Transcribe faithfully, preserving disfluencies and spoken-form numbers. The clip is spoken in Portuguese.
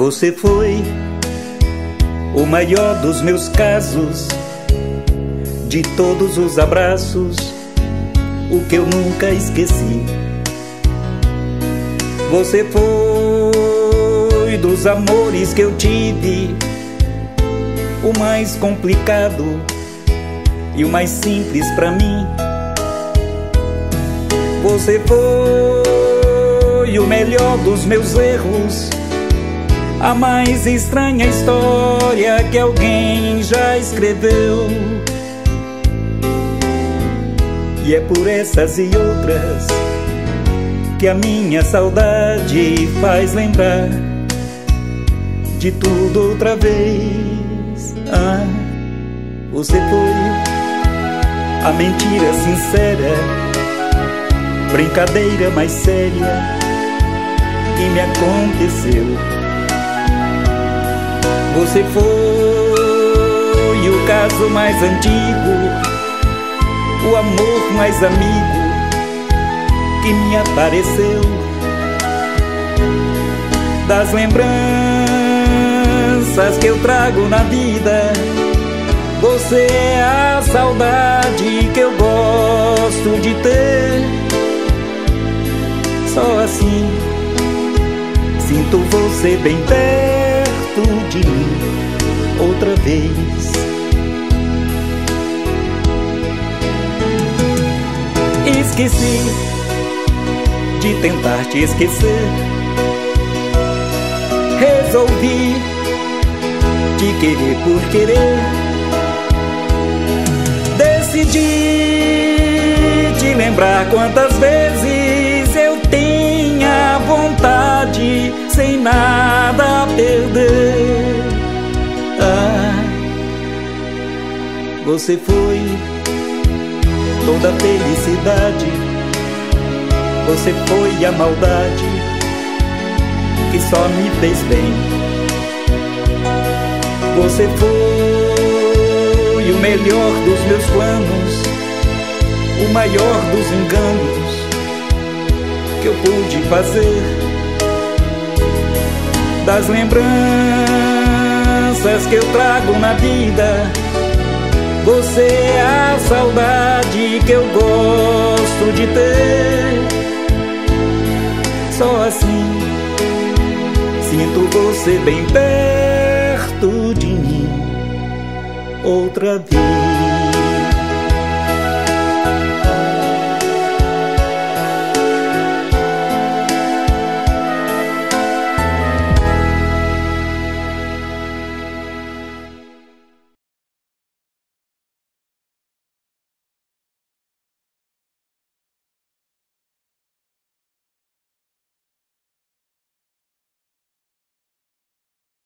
Você foi o maior dos meus casos, de todos os abraços, o que eu nunca esqueci. Você foi dos amores que eu tive, o mais complicado e o mais simples pra mim. Você foi o melhor dos meus erros, a mais estranha história que alguém já escreveu. E é por essas e outras que a minha saudade faz lembrar de tudo outra vez. Ah, você foi a mentira sincera, brincadeira mais séria que me aconteceu. Você foi o caso mais antigo, o amor mais amigo que me apareceu. Das lembranças que eu trago na vida, você é a saudade que eu gosto de ter. Só assim sinto você bem perto de mim outra vez. Esqueci de tentar te esquecer, resolvi te querer por querer. Decidi te lembrar quantas vezes eu tenha vontade, sem nada a perder. Ah, você foi toda a felicidade, você foi a maldade que só me fez bem. Você foi o melhor dos meus planos, o maior dos enganos que eu pude fazer. Das lembranças que eu trago na vida, você é a saudade que eu gosto de ter. Só assim sinto você bem perto de mim outra vez.